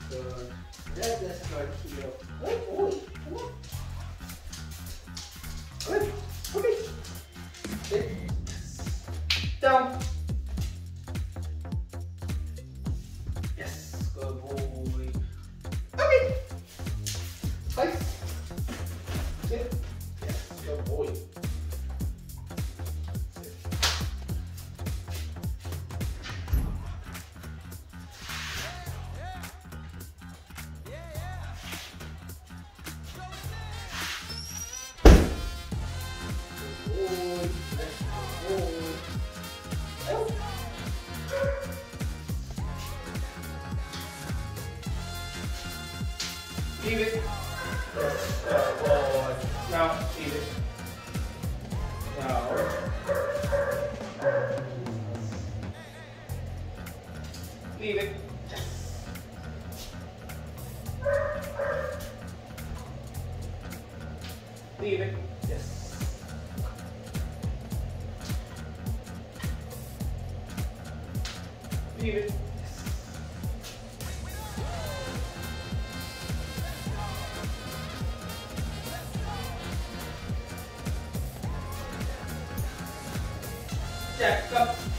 Good. Let's start here. Oh, come on. Good. Okay. Sit. Down. Yes. Good boy. Okay. Nice. Sit. Yes. Good boy. Leave it. Good boy. Now, leave it. Now. Leave it. Leave it. Yes. Leave it. Check up.